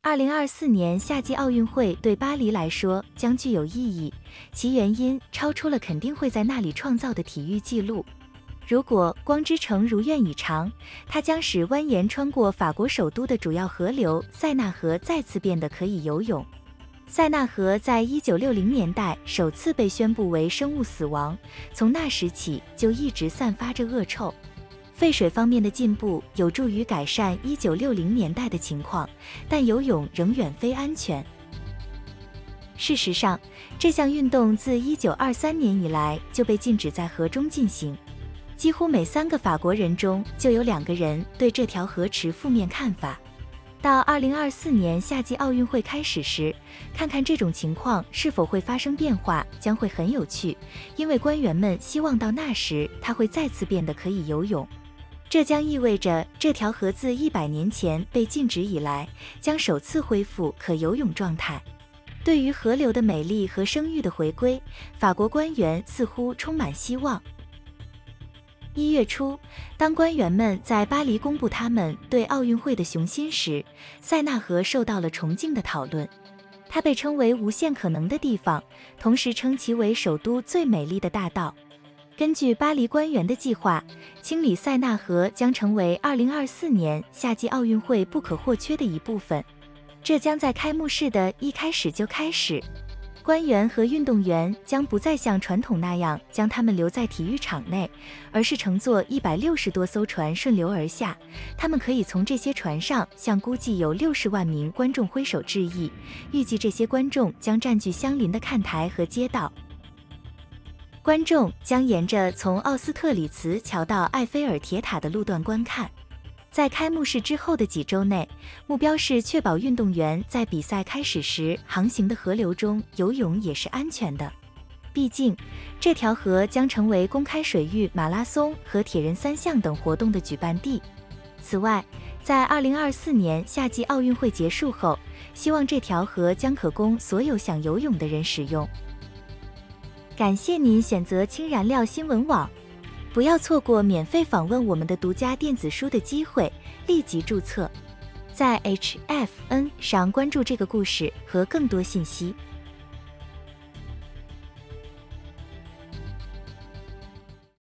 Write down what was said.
2024年夏季奥运会对巴黎来说将具有意义，其原因超出了肯定会在那里创造的体育纪录。如果光之城如愿以偿，它将使蜿蜒穿过法国首都的主要河流塞纳河再次变得可以游泳。塞纳河在1960年代首次被宣布为生物死亡，从那时起就一直散发着恶臭。废水方面的进步有助于改善1960年代的情况，但游泳仍远非安全。事实上，这项运动自1923年以来就被禁止在河中进行。几乎每3个法国人中就有2个人对这条河持负面看法。到2024年夏季奥运会开始时，看看这种情况是否会发生变化将会很有趣，因为官员们希望到那时它会再次变得可以游泳。这将意味着这条河自100年前被禁止以来，将首次恢复可游泳状态。对于河流的美丽和声誉的回归，法国官员似乎充满希望。1月初，当官员们在巴黎公布他们对奥运会的雄心时，塞纳河受到了崇敬的讨论。它被称为无限可能的地方，同时称其为首都最美丽的大道。根据巴黎官员的计划，清理塞纳河将成为2024年夏季奥运会不可或缺的一部分。这将在开幕式的一开始就开始。官员和运动员将不再像传统那样将他们留在体育场内，而是乘坐160多艘船顺流而下。他们可以从这些船上向估计有60万名观众挥手致意，预计这些观众将占据相邻的看台和街道。观众将沿着从奥斯特里茨桥到埃菲尔铁塔的路段观看。在开幕式之后的几周内，目标是确保运动员在比赛开始时航行的河流中游泳也是安全的。毕竟，这条河将成为公开水域马拉松和铁人3项等活动的举办地。此外，在2024年夏季奥运会结束后，希望这条河将可供所有想游泳的人使用。感谢您选择氢燃料新闻网。不要错过免费访问我们的独家电子书的机会，立即注册，在 HFN 上关注这个故事和更多信息。